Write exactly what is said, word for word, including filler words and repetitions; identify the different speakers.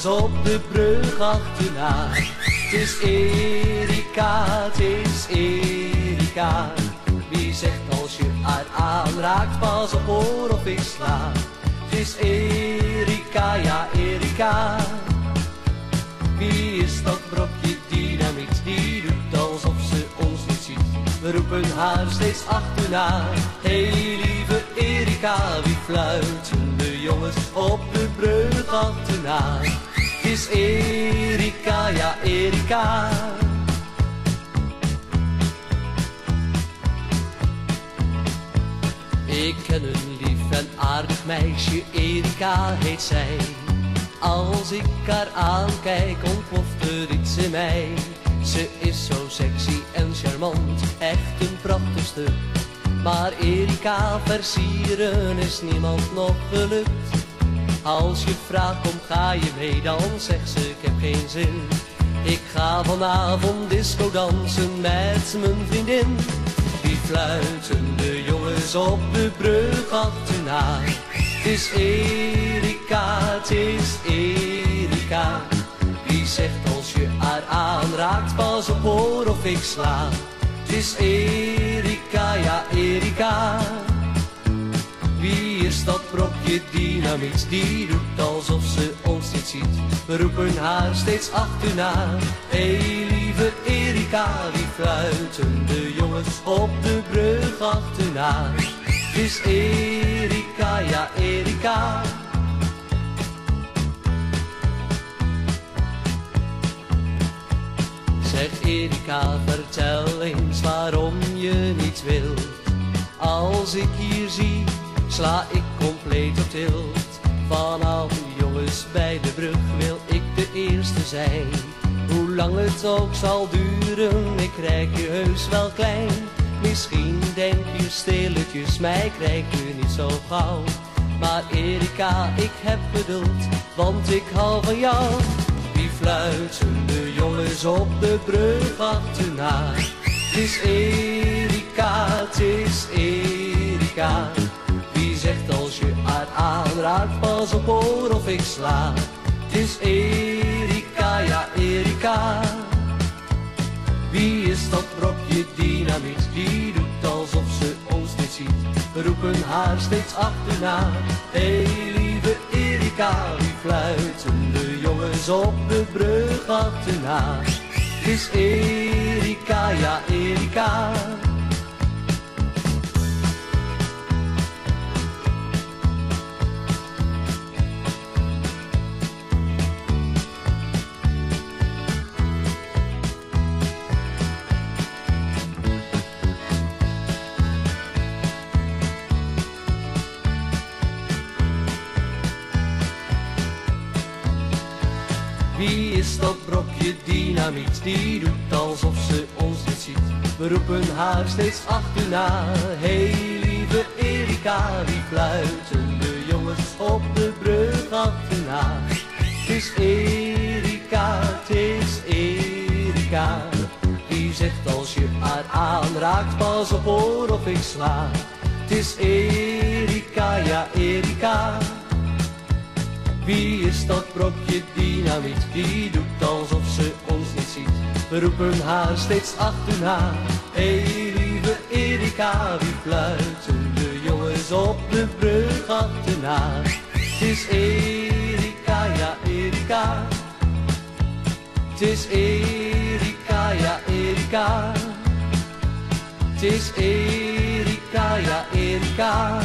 Speaker 1: jongens op de brug achterna. Het is Erika, het is Erika. Wie zegt als je haar aanraakt, pas op hoor of ik sla. Het is Erika, ja Erika. Wie is dat brokje dynamiet, die doet alsof ze ons niet ziet. We roepen haar steeds achterna. Hey lieve Erika, wie fluiten de jongens op de brug achterna? Het is Erika, ja Erika. Ik ken een lief en aardig meisje, Erika heet zij. Als ik haar aankijk, ontploft er iets in mij. Ze is zo sexy en charmant, echt een prachtig stuk. Maar Erika, versieren is niemand nog gelukt. Als je vraagt, kom ga je mee, dan zegt ze ik heb geen zin. Ik ga vanavond disco dansen met mijn vriendin. Die fluiten de jongens op de brug achterna. Het is Erika, het is Erika. Wie zegt als je haar aanraakt, pas op hoor of ik sla. Het is Erika, ja Erika. Wie is dat brokje dynamiet, die doet alsof ze ons niet ziet. We roepen haar steeds achterna. Hey lieve Erika, wie fluiten de jongens op de brug achterna? Het is Erika, ja Erika. Zeg Erika, vertel eens waarom je niet wilt. Als ik hier zie, sla ik compleet op tilt. Van al die jongens bij de brug wil ik de eerste zijn. Hoe lang het ook zal duren, ik krijg je heus wel klein. Misschien denk je stilletjes, mij krijg je niet zo gauw. Maar Erika, ik heb geduld, want ik hou van jou. Wie fluiten de jongens op de brug achterna? Het is Erika, het is Erika. Wie zegt als je haar aanraakt, pas op hoor of ik sla. Het is Erika, ja Erika. Wie is dat brokje dynamiet, die doet alsof ze ons niet ziet. We roepen haar steeds achterna. Hey lieve Erika, wie fluiten de jongens op de brug achterna? Het is Erika, ja Erika. Wie is dat brokje dynamiet, die doet alsof ze ons niet ziet. We roepen haar steeds achterna. Hey lieve Erika, wie fluiten de jongens op de brug achterna? Het is Erika, het is Erika. Wie zegt als je haar aanraakt, pas op hoor of ik sla. Het is Erika, ja Erika. Wie is dat brokje dynamiet, die doet alsof ze ons niet ziet. We roepen haar steeds achterna. Hey lieve Erika, wie fluiten de jongens op de brug achterna? Het is Erika, ja Erika. Het is Erika, ja Erika. Het is Erika, ja Erika.